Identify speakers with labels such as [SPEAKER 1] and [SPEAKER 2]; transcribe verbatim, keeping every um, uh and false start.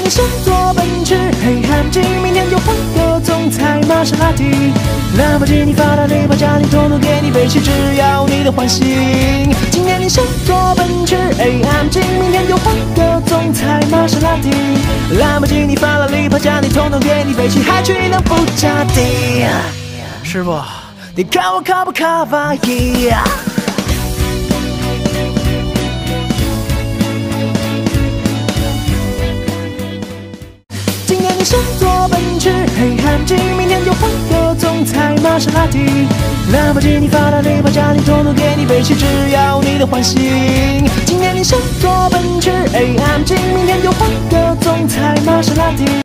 [SPEAKER 1] 你想坐奔驰、黑汉金，明天就换个总裁玛莎拉蒂、兰博基尼、法拉利、保加利，统统给你背起，只要你的欢心。今天你想坐奔驰、A M G， 明天就换个总裁玛莎拉蒂、兰博基尼、法拉利、保加利，统统给你背起，还去那布加迪。师傅，你看我卡不卡哇伊？今天你想坐奔驰、黑汉金，明天就换个总裁玛莎拉蒂、兰博基尼、法拉利、保加利，统统给你背起，只要你的欢心。今天你想坐奔驰、A M G， 明天就换个总裁玛莎拉蒂。